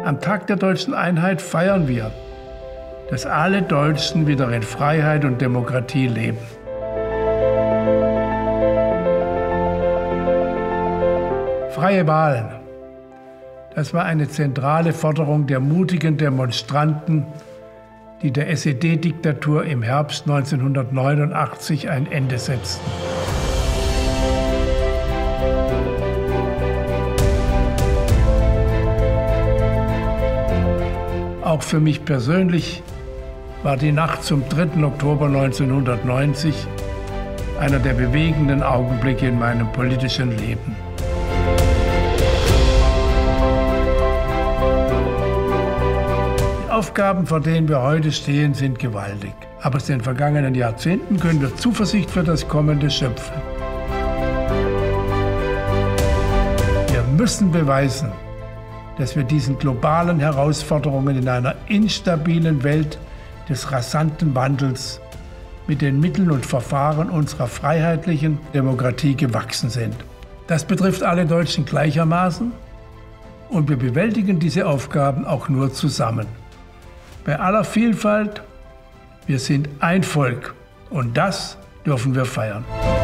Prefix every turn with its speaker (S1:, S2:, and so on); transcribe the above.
S1: Am Tag der deutschen Einheit feiern wir, dass alle Deutschen wieder in Freiheit und Demokratie leben. Freie Wahlen. Das war eine zentrale Forderung der mutigen Demonstranten, die der SED-Diktatur im Herbst 1989 ein Ende setzten. Auch für mich persönlich war die Nacht zum 3. Oktober 1990 einer der bewegenden Augenblicke in meinem politischen Leben. Die Aufgaben, vor denen wir heute stehen, sind gewaltig. Aber aus den vergangenen Jahrzehnten können wir Zuversicht für das Kommende schöpfen. Wir müssen beweisen, dass wir diesen globalen Herausforderungen in einer instabilen Welt des rasanten Wandels mit den Mitteln und Verfahren unserer freiheitlichen Demokratie gewachsen sind. Das betrifft alle Deutschen gleichermaßen und wir bewältigen diese Aufgaben auch nur zusammen. Bei aller Vielfalt, wir sind ein Volk und das dürfen wir feiern.